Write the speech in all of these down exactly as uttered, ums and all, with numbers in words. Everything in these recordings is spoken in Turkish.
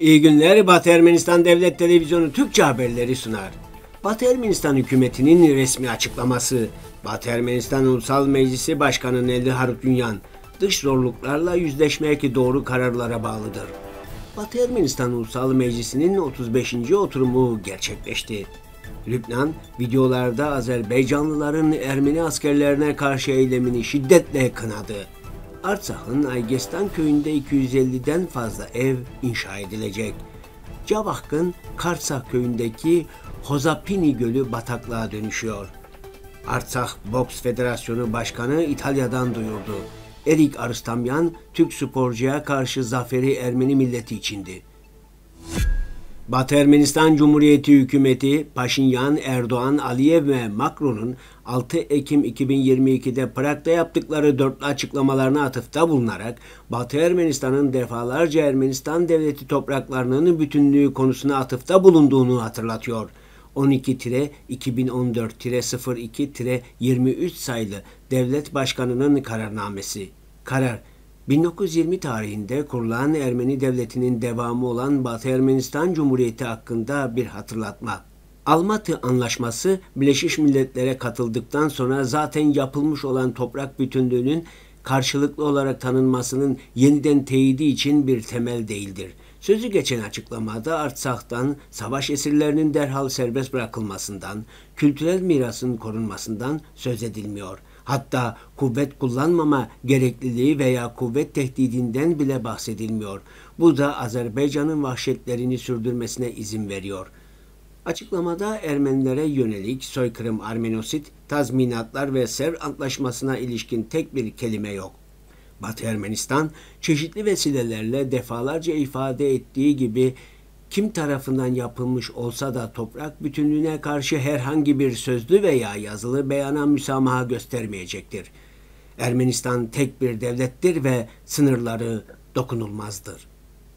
İyi günler. Batı Ermenistan Devlet Televizyonu Türkçe haberleri sunar. Batı Ermenistan hükümetinin resmi açıklaması. Batı Ermenistan Ulusal Meclisi Başkanı Nelli Harutyunyan, dış zorluklarla yüzleşmek doğru kararlara bağlıdır. Batı Ermenistan Ulusal Meclisi'nin otuz beşinci oturumu gerçekleşti. Lübnan, videolarda Azerbaycanlıların Ermeni askerlerine karşı eylemini şiddetle kınadı. Artsak'ın Aygestan köyünde iki yüz elliden fazla ev inşa edilecek. Cavak'ın Karsak köyündeki Hozapini Gölü bataklığa dönüşüyor. Artsak Boks Federasyonu Başkanı İtalya'dan duyurdu. Erik Arstamyan, Türk sporcuya karşı zaferi Ermeni milleti içindi. Batı Ermenistan Cumhuriyeti hükümeti, Paşinyan, Erdoğan, Aliyev ve Macron'un altı Ekim iki bin yirmi iki'de Prag'da yaptıkları dörtlü açıklamalarına atıfta bulunarak Batı Ermenistan'ın defalarca Ermenistan devleti topraklarının bütünlüğü konusuna atıfta bulunduğunu hatırlatıyor. on iki iki bin on dört sıfır iki yirmi üç sayılı Devlet Başkanı'nın kararnamesi. Karar, bin dokuz yüz yirmi tarihinde kurulan Ermeni Devleti'nin devamı olan Batı Ermenistan Cumhuriyeti hakkında bir hatırlatma. Almatı Anlaşması, Birleşmiş Milletler'e katıldıktan sonra zaten yapılmış olan toprak bütünlüğünün karşılıklı olarak tanınmasının yeniden teyidi için bir temel değildir. Sözü geçen açıklamada Artsak'tan, savaş esirlerinin derhal serbest bırakılmasından, kültürel mirasın korunmasından söz edilmiyor. Hatta kuvvet kullanmama gerekliliği veya kuvvet tehdidinden bile bahsedilmiyor. Bu da Azerbaycan'ın vahşetlerini sürdürmesine izin veriyor. Açıklamada Ermenilere yönelik soykırım, Armenosit, tazminatlar ve Sevr Antlaşması'na ilişkin tek bir kelime yok. Batı Ermenistan, çeşitli vesilelerle defalarca ifade ettiği gibi kim tarafından yapılmış olsa da toprak bütünlüğüne karşı herhangi bir sözlü veya yazılı beyana müsamaha göstermeyecektir. Ermenistan tek bir devlettir ve sınırları dokunulmazdır.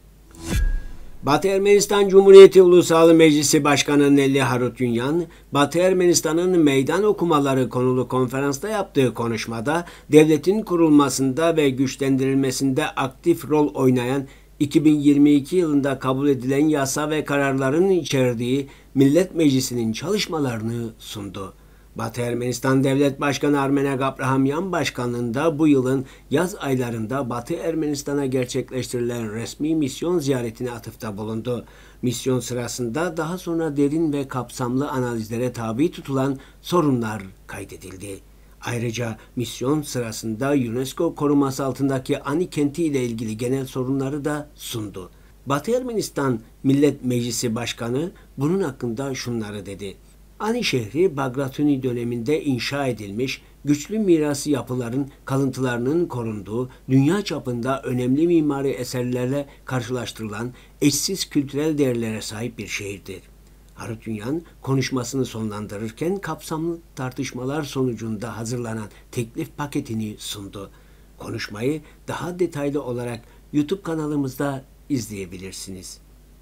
Batı Ermenistan Cumhuriyeti Ulusal Meclisi Başkanı Nelli Harutyunyan, Batı Ermenistan'ın meydan okumaları konulu konferansta yaptığı konuşmada, devletin kurulmasında ve güçlendirilmesinde aktif rol oynayan iki bin yirmi iki yılında kabul edilen yasa ve kararların içerdiği Millet Meclisi'nin çalışmalarını sundu. Batı Ermenistan Devlet Başkanı Armenak Abrahamyan başkanlığında bu yılın yaz aylarında Batı Ermenistan'a gerçekleştirilen resmi misyon ziyaretine atıfta bulundu. Misyon sırasında daha sonra derin ve kapsamlı analizlere tabi tutulan sorunlar kaydedildi. Ayrıca misyon sırasında UNESCO koruması altındaki Ani kenti ile ilgili genel sorunları da sundu. Batı Ermenistan Millet Meclisi Başkanı bunun hakkında şunları dedi. Ani şehri Bagratuni döneminde inşa edilmiş, güçlü mirası yapıların kalıntılarının korunduğu, dünya çapında önemli mimari eserlerle karşılaştırılan eşsiz kültürel değerlere sahip bir şehirdir. Harutyunyan konuşmasını sonlandırırken kapsamlı tartışmalar sonucunda hazırlanan teklif paketini sundu. Konuşmayı daha detaylı olarak YouTube kanalımızda izleyebilirsiniz.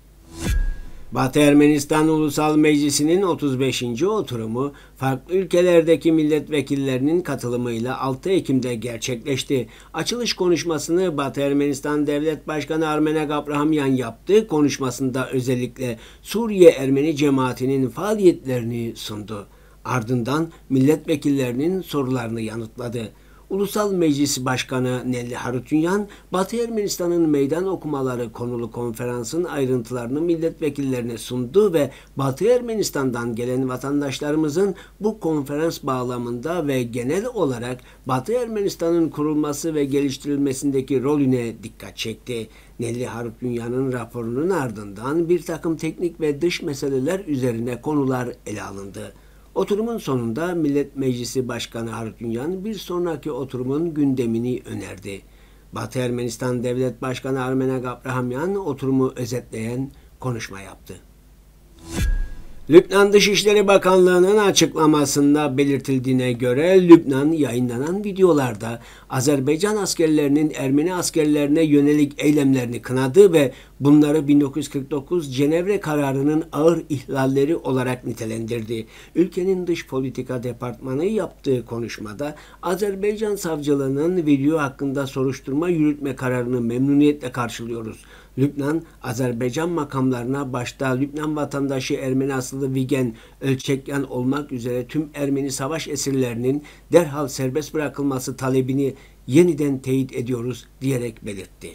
Batı Ermenistan Ulusal Meclisi'nin otuz beşinci oturumu farklı ülkelerdeki milletvekillerinin katılımıyla altı Ekim'de gerçekleşti. Açılış konuşmasını Batı Ermenistan Devlet Başkanı Armenak Abrahamyan yaptı. Konuşmasında özellikle Suriye Ermeni cemaatinin faaliyetlerini sundu. Ardından milletvekillerinin sorularını yanıtladı. Ulusal Meclis Başkanı Nelli Harutyunyan, Batı Ermenistan'ın meydan okumaları konulu konferansın ayrıntılarını milletvekillerine sundu ve Batı Ermenistan'dan gelen vatandaşlarımızın bu konferans bağlamında ve genel olarak Batı Ermenistan'ın kurulması ve geliştirilmesindeki rolüne dikkat çekti. Nelli Harutyunyan'ın raporunun ardından bir takım teknik ve dış meseleler üzerine konular ele alındı. Oturumun sonunda Millet Meclisi Başkanı Harutyunyan bir sonraki oturumun gündemini önerdi. Batı Ermenistan Devlet Başkanı Armenak Abrahamyan oturumu özetleyen konuşma yaptı. Lübnan Dışişleri Bakanlığı'nın açıklamasında belirtildiğine göre Lübnan yayınlanan videolarda Azerbaycan askerlerinin Ermeni askerlerine yönelik eylemlerini kınadı ve bunları bin dokuz yüz kırk dokuz Cenevre kararının ağır ihlalleri olarak nitelendirdi. Ülkenin Dış Politika Departmanı yaptığı konuşmada Azerbaycan savcılığının video hakkında soruşturma yürütme kararını memnuniyetle karşılıyoruz. Lübnan, Azerbaycan makamlarına başta Lübnan vatandaşı Ermeni asıllı Vigen Ölçekyan olmak üzere tüm Ermeni savaş esirlerinin derhal serbest bırakılması talebini yeniden teyit ediyoruz diyerek belirtti.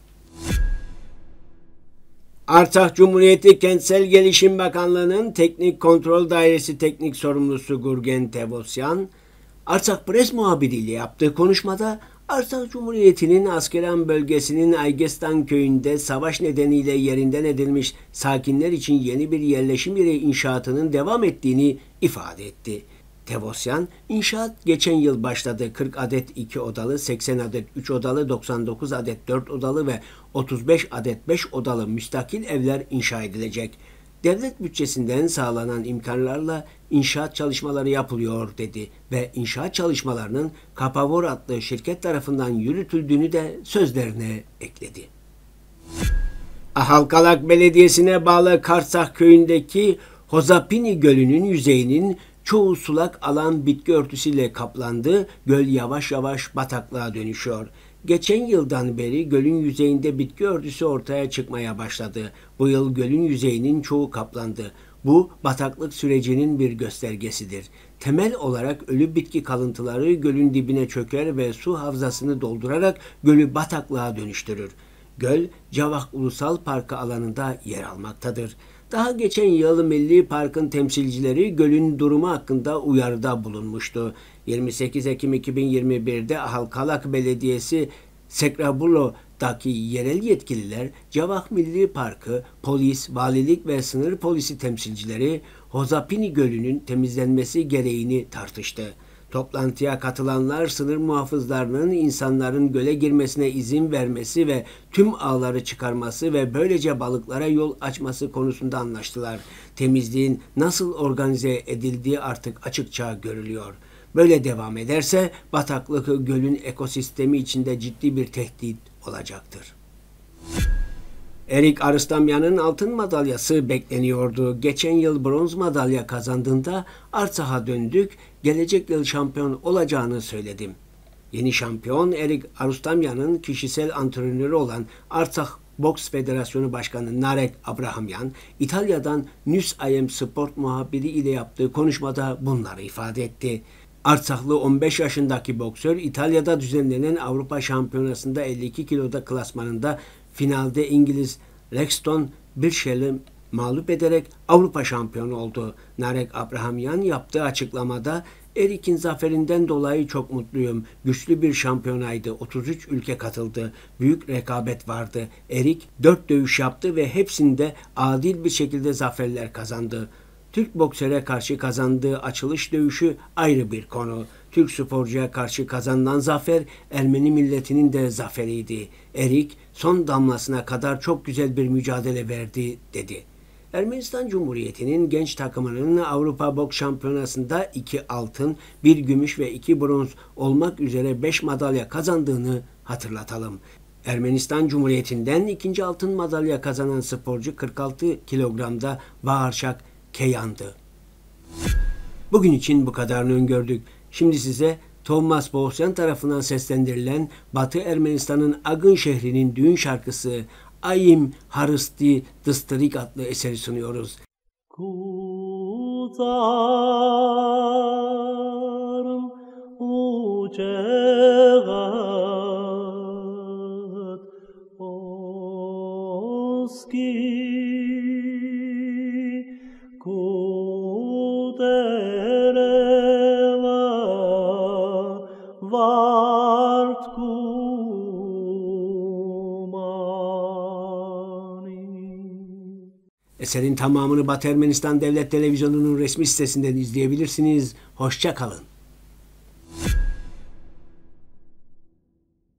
Artsakh Cumhuriyeti Kentsel Gelişim Bakanlığı'nın Teknik Kontrol Dairesi Teknik Sorumlusu Gurgen Tevosyan, Artsakh Press muhabiriyle yaptığı konuşmada Artsakh Cumhuriyeti'nin Askeran bölgesinin Aygestan köyünde savaş nedeniyle yerinden edilmiş sakinler için yeni bir yerleşim yeri inşaatının devam ettiğini ifade etti. Tevosyan, inşaat geçen yıl başladı. kırk adet iki odalı, seksen adet üç odalı, doksan dokuz adet dört odalı ve otuz beş adet beş odalı müstakil evler inşa edilecek. Devlet bütçesinden sağlanan imkanlarla inşaat çalışmaları yapılıyor dedi ve inşaat çalışmalarının Kapavor adlı şirket tarafından yürütüldüğünü de sözlerine ekledi. Ahalkalak Belediyesi'ne bağlı Karsak köyündeki Hozapini Gölü'nün yüzeyinin çoğu sulak alan bitki örtüsüyle kaplandı, göl yavaş yavaş bataklığa dönüşüyor. Geçen yıldan beri gölün yüzeyinde bitki örtüsü ortaya çıkmaya başladı. Bu yıl gölün yüzeyinin çoğu kaplandı. Bu bataklık sürecinin bir göstergesidir. Temel olarak ölü bitki kalıntıları gölün dibine çöker ve su havzasını doldurarak gölü bataklığa dönüştürür. Göl, Cavak Ulusal Parkı alanında yer almaktadır. Daha geçen yıl Milli Park'ın temsilcileri gölün durumu hakkında uyarıda bulunmuştu. yirmi sekiz Ekim iki bin yirmi bir'de Ahalkalak Belediyesi Sekrabulo'daki yerel yetkililer, Cavak Milli Parkı, polis, valilik ve sınır polisi temsilcileri Hozapini Gölü'nün temizlenmesi gereğini tartıştı. Toplantıya katılanlar sınır muhafızlarının insanların göle girmesine izin vermesi ve tüm ağları çıkarması ve böylece balıklara yol açması konusunda anlaştılar. Temizliğin nasıl organize edildiği artık açıkça görülüyor. Böyle devam ederse bataklık gölün ekosistemi içinde ciddi bir tehdit olacaktır. Erik Arustamyan'ın altın madalyası bekleniyordu. Geçen yıl bronz madalya kazandığında Artsakh'a döndük, gelecek yıl şampiyon olacağını söyledim. Yeni şampiyon Erik Arustamyan'ın kişisel antrenörü olan Artsakh Boks Federasyonu Başkanı Narek Abrahamyan, İtalya'dan News I Am Sport muhabiri ile yaptığı konuşmada bunları ifade etti. Artsaklı on beş yaşındaki boksör İtalya'da düzenlenen Avrupa Şampiyonası'nda elli iki kiloda klasmanında finalde İngiliz Lexton Birchall'i mağlup ederek Avrupa şampiyonu oldu. Narek Abrahamyan yaptığı açıklamada Erik'in zaferinden dolayı çok mutluyum. Güçlü bir şampiyonaydı. otuz üç ülke katıldı. Büyük rekabet vardı. Erik dört dövüş yaptı ve hepsinde adil bir şekilde zaferler kazandı. Türk boksöre karşı kazandığı açılış dövüşü ayrı bir konu. Türk sporcuya karşı kazanılan zafer Ermeni milletinin de zaferiydi. Erik son damlasına kadar çok güzel bir mücadele verdi dedi. Ermenistan Cumhuriyeti'nin genç takımının Avrupa Boks Şampiyonası'nda iki altın, bir gümüş ve iki bronz olmak üzere beş madalya kazandığını hatırlatalım. Ermenistan Cumhuriyeti'nden ikinci altın madalya kazanan sporcu kırk altı kilogramda Vaharşak Keyan'dı. Bugün için bu kadarını öngördük. Şimdi size Thomas Bohsyan tarafından seslendirilen Batı Ermenistan'ın Agın şehrinin düğün şarkısı Ayim Harısti Dыстırık adlı eseri sunuyoruz. Kuzarım uçeğat oski Eserin tamamını Batı Ermenistan Devlet Televizyonu'nun resmi sitesinden izleyebilirsiniz. Hoşça kalın.